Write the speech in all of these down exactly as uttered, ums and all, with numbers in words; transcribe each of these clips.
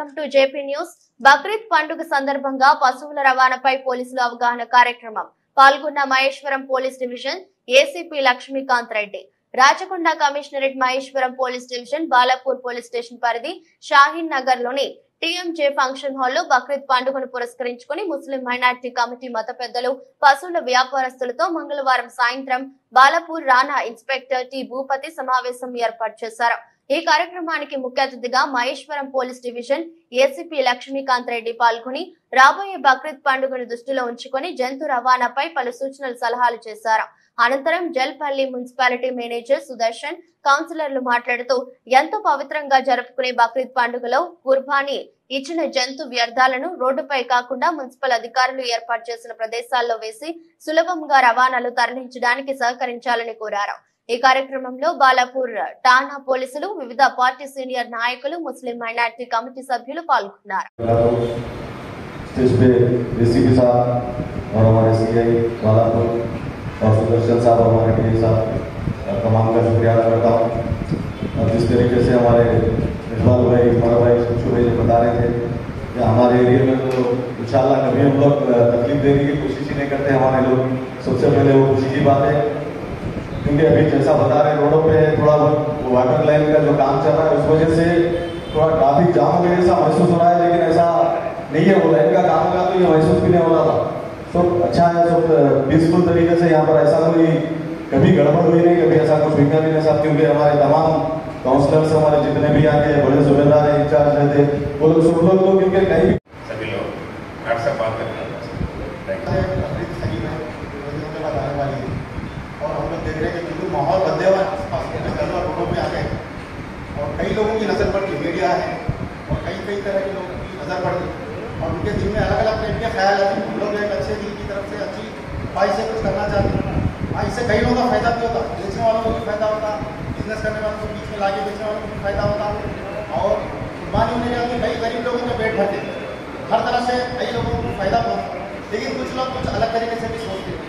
Welcome to JP news. Bakrid పండుగ సందర్భంగా పశువుల రవాణాపై పోలీసులు అవగాహన కార్యక్రమం పాల్గొన్న Maheshwaram police division ACP Lakshmikant Reddy, Rachakonda commissionerate Maheshwaram police division Balapur police station పరిధి షాహీన్ నగర్ లోని టీఎంజే ఫంక్షన్ హాల్లో బక్రీద్ పండుగను పురస్కరించుకుని ముస్లిం మైనారిటీ కమిటీ మత పెద్దలు, పశువుల వ్యాపారస్తులతో మంగళవారం సాయంత్రం బాలాపూర్ రాణా ఇన్స్పెక్టర్ టి భూపతి సమావేశం ఏర్పాటు చేశారు। ఈ కార్యక్రమానికి ముఖ్య అతిథిగా Maheshwaram police division ACP Lakshmikant Reddy పాల్గొని రాబోయే బక్రీద్ పండుగను దృష్టిలో ఉంచుకొని జంతు రవాణాపై పలు సూచనలు సలహాలు చేశారు। అనంతరం జల్పల్లి మున్సిపాలిటీ మేనేజర్ సుదర్శన్, కౌన్సిలర్లు మాట్లాడుతూ ఎంతో పవిత్రంగా జరుపుకునే బక్రీద్ పండుగలో కుర్బానీ ఇచ్చిన జంతు వ్యర్థాలను రోడ్డుపై కాకుండా మున్సిపల్ అధికారులు ఏర్పాటు చేసిన ప్రదేశాల్లో వేసి సులభంగా రవాణాలు తరలించడానికి సహకరించాలని కోరారు। ఈ కార్యక్రమంలో బాలాపూర్ ఠాణా పోలీసులు, వివిధ పార్టీ సీనియర్ నాయకులు, ముస్లిం మైనారిటీ కమిటీ సభ్యులు పాల్గొన్నారు। और सुदर्शन साहब और हमारे डी साहब तमाम का शुक्रिया अदा करता हूँ। और जिस तरीके से हमारे इकबाल भाई, हमारा भाई सुशु भाई बता रहे थे कि हमारे एरिया में तो इंशाल्लाह कभी हम लोग तकलीफ देने की कोशिश ही नहीं करते हमारे लोग। सबसे पहले वो खुशी की बात है, क्योंकि अभी जैसा बता रहे रोडों पे थोड़ा बहुत वाटर लाइन का जो काम चल रहा है उस वजह से थोड़ा ट्रैफिक जाम होने जैसा महसूस हो रहा है, लेकिन ऐसा नहीं है। वो लाइन का काम का तो ये महसूस भी नहीं हो रहा था। तो अच्छा है, सब पीसफुल तरीके से यहाँ पर ऐसा कोई कभी गड़बड़ हुई नहीं, कभी ऐसा कुछ बिगड़ा भी नहीं साहब। क्योंकि हमारे तमाम काउंसलर्स हमारे जितने भी आके बड़े जिम्मेदार हैं, इंचार्ज रहते, वो लोग सब लोग लोग क्योंकि कहीं भी सभी लोग व्हाट्सएप बात करते हैं और हम लोग देख रहे हैं कि बिल्कुल माहौल बदले हुआ रोडों पे आ गए और कई लोगों की नजर पड़ती, मीडिया है और कई कई तरह के लोगों की नजर पड़ती और उनके दिल में अलग अलग टाइप के ख्याल आते हैं। हम लोग एक अच्छे दिल की तरफ से अच्छी भाई से कुछ करना चाहते हैं। हाँ, इससे कई लोगों का फायदा भी होता, बेचने वालों को भी फायदा होता, बिजनेस करने वालों को बीच में लाके बेचने वालों को भी फायदा होता और कुर्बानी होने के बाद कई गरीब लोगों का पेट भरते, हर तरह से कई लोगों को फायदा पहुँचता। लेकिन कुछ लोग कुछ अलग तरीके से भी सोचते हैं।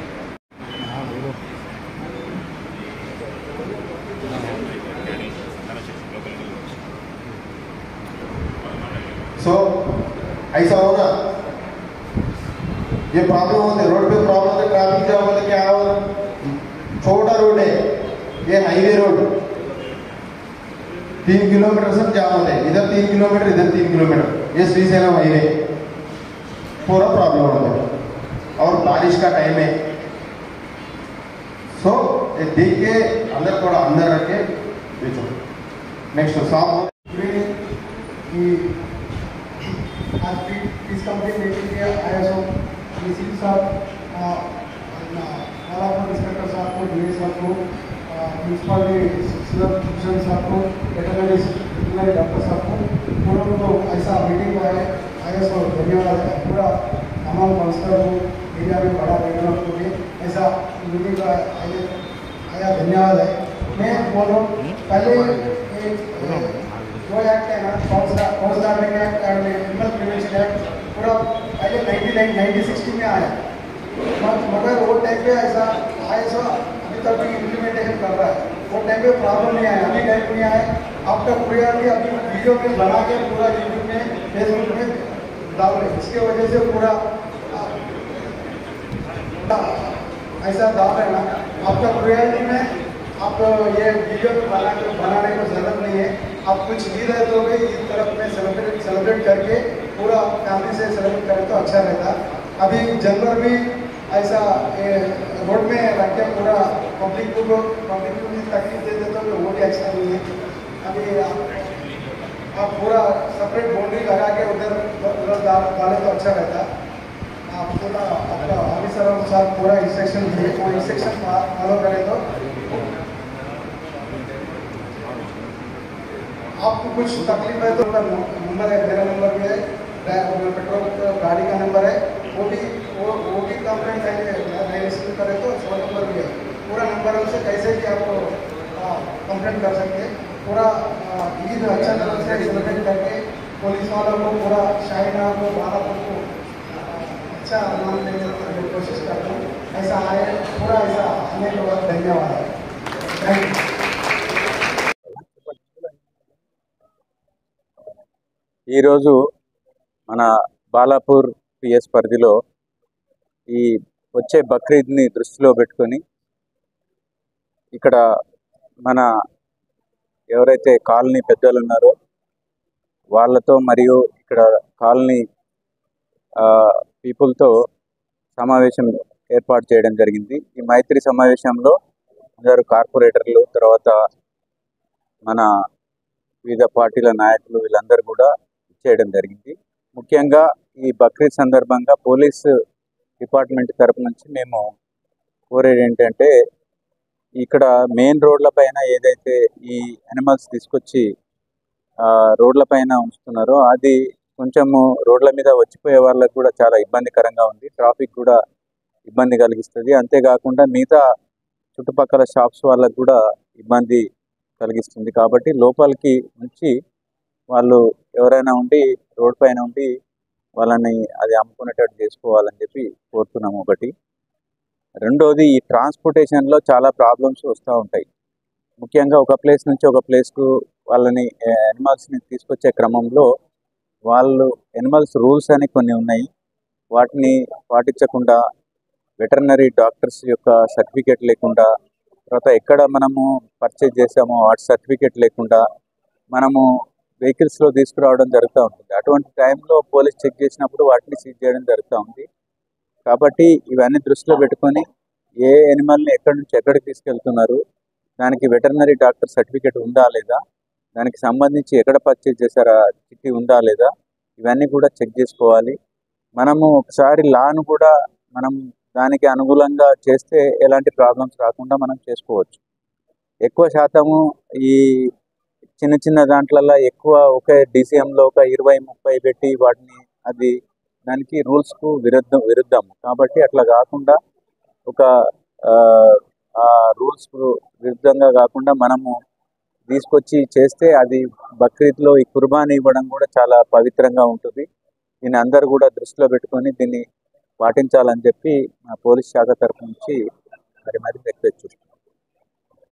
सो so, ऐसा होगा, ये प्रॉब्लम होते रोड पे प्रॉब्लम होते, ट्रैफिक जाम होते, क्या हो, छोटा रोड है ये, हाईवे रोड, तीन किलोमीटर से जाम होते, इधर तीन किलोमीटर इधर तीन किलोमीटर, ये श्रीसेना हाईवे पूरा प्रॉब्लम होता है और बारिश का टाइम है। सो so, ये देख के अंदर थोड़ा अंदर रख के बेचो। नेक्स्ट साफ आज पीस कंप्लीट मीटिंग के आईएसओ डीसी साहब, बालापुर इंस्पेक्टर साहब को, डी साहब को, म्यूनसिपल साहब को, वेटरनरी डॉक्टर साहब को, पूरा को ऐसा मीटिंग में आए आईएसओ धन्यवाद है। पूरा तमाम काउंसलर को, एरिया में बड़ा बैकग्राउंड को भी ऐसा मीटिंग का आया धन्यवाद है। मैं बोल रहा हूँ पहले जो एक्ट है ना, फौजदार एक्ट, एनिमल प्रिवेंशन एक्ट, पूरा पहले नाइनटीन नाइनटीन सिक्सटी में आया, मगर वो टाइम पे ऐसा आईएसओ अभी तक भी इम्प्लीमेंटेशन कर रहा है। वो टाइम पे प्रॉब्लम नहीं आया, अभी टाइम नहीं आया। अब तक पूरा अभी वीडियो में बना के पूरा यूट्यूब में, फेसबुक में डाल रहे, इसके वजह से पूरा ऐसा डाल रहे ना। अब तक रियलिटी में आप ये वीडियो बना के बनाने को जरूरत नहीं है। आप कुछ ईद है तो भी ईद तरफ में सेलिब्रेट सेलिब्रेट करके पूरा फैमिली से सेलिब्रेट करें तो अच्छा रहता। अभी जानवर भी ऐसा रोड में रख के पूरा पब्लिक को पब्लिक को भी तकलीफ देते तो वो भी अच्छा नहीं है। अभी आप, आप पूरा सेपरेट बाउंड्री लगा के उधर उधर डाले तो अच्छा रहता। आप पूरा आपका ऑफिसर के साथ पूरा इंस्ट्रक्शन दिए, वो इंस्ट्रक्शन फॉलो करें तो आपको कुछ तकलीफ है तो नंबर है, मेरा नंबर भी है, पेट्रोल गाड़ी का नंबर है, वो भी वो वो भी कंप्लेंट रिसीव करें तो वो नंबर भी है। पूरा नंबर से कैसे भी आप कंप्लेंट कर सकते हैं। पूरा ईद अच्छा तरह से सेलिब्रेट करके पुलिस वालों को, पूरा शाहीना को, बालापुर को अच्छा नाम देने की कोशिश करता हूँ। ऐसा आए पूरा ऐसा आने के बाद धन्यवाद। Thank you. ఈరోజు మన బాలాపూర్ పిఎస్ పరిధిలో ఈ వచ్చే బక్రీద్ని దృష్టిలో పెట్టుకొని ఇక్కడ మన ఎవరైతే కాలనీ పెద్దలు ఉన్నారో వాళ్ళతో మరియు ఇక్కడ కాలనీ పీపుల్తో సమావేశం ఏర్పాటు చేయడం జరిగింది. ఈ మైత్రి సమావేశంలో అందరు కార్పొరేటర్లు, తర్వాత మన వివిధ పార్టీల నాయకులు వీళ్ళందరూ కూడా చేయడం జరిగింది. ముఖ్యంగా ఈ బక్రీద్ సందర్భంగా పోలీసు డిపార్ట్మెంట్ తరపు నుంచి మేము కోరేది ఏంటంటే, ఇక్కడ మెయిన్ రోడ్ల పైన ఏదైతే ఈ యానిమల్స్ తీసుకొచ్చి రోడ్ల పైన ఉంచుతున్నారో అది కొంచెము రోడ్ల మీద వచ్చిపోయే వాళ్ళకు కూడా చాలా ఇబ్బందికరంగా ఉంది. ట్రాఫిక్ కూడా ఇబ్బంది కలిగిస్తుంది. అంతేకాకుండా మిగతా చుట్టుపక్కల షాప్స్ వాళ్ళకు కూడా ఇబ్బంది కలిగిస్తుంది. కాబట్టి లోపలికి ఉంచి వాళ్ళు ఎవరైనా ఉండి రోడ్ పైన ఉండి వాళ్ళని అది అమ్ముకునేటట్టు చేసుకోవాలని చెప్పి కోరుతున్నాము. ఒకటి. రెండోది, ఈ ట్రాన్స్పోర్టేషన్లో చాలా ప్రాబ్లమ్స్ వస్తూ ఉంటాయి. ముఖ్యంగా ఒక ప్లేస్ నుంచి ఒక ప్లేస్కు వాళ్ళని యానిమల్స్ని తీసుకొచ్చే క్రమంలో వాళ్ళు యానిమల్స్ రూల్స్ అని కొన్ని ఉన్నాయి, వాటిని పాటించకుండా, వెటర్నరీ డాక్టర్స్ యొక్క సర్టిఫికేట్ లేకుండా, తర్వాత ఎక్కడ మనము పర్చేజ్ చేసామో వాటి సర్టిఫికేట్ లేకుండా మనము వెహికల్స్లో తీసుకురావడం జరుగుతూ ఉంటుంది. అటువంటి టైంలో పోలీస్ చెక్ చేసినప్పుడు వాటిని సీజ్ చేయడం జరుగుతూ ఉంది. కాబట్టి ఇవన్నీ దృష్టిలో పెట్టుకొని ఏ యానిమల్ని ఎక్కడి నుంచి ఎక్కడికి తీసుకెళ్తున్నారు, దానికి వెటర్నరీ డాక్టర్ సర్టిఫికేట్ ఉందా లేదా, దానికి సంబంధించి ఎక్కడ పర్చేజ్ చేశారా చిట్టి ఉందా లేదా, ఇవన్నీ కూడా చెక్ చేసుకోవాలి. మనము ఒకసారి లాను కూడా మనం దానికి అనుకూలంగా చేస్తే ఎలాంటి ప్రాబ్లమ్స్ రాకుండా మనం చేసుకోవచ్చు. ఎక్కువ శాతము ఈ చిన్న చిన్న దాంట్లలో ఎక్కువ ఒకే డీసీఎంలో ఒక ఇరవై ముప్పై పెట్టి వాటిని అది దానికి రూల్స్కు విరుద్ధం విరుద్ధం కాబట్టి అట్లా కాకుండా ఒక ఆ రూల్స్కు విరుద్ధంగా కాకుండా మనము తీసుకొచ్చి చేస్తే అది బక్రీద్లో ఈ కుర్బానీ ఇవ్వడం కూడా చాలా పవిత్రంగా ఉంటుంది. దీన్ని అందరూ కూడా దృష్టిలో పెట్టుకొని దీన్ని పాటించాలని చెప్పి మా పోలీస్ శాఖ తరఫు నుంచి మరి మరి రిక్వెస్ట్ చేస్తున్నాం.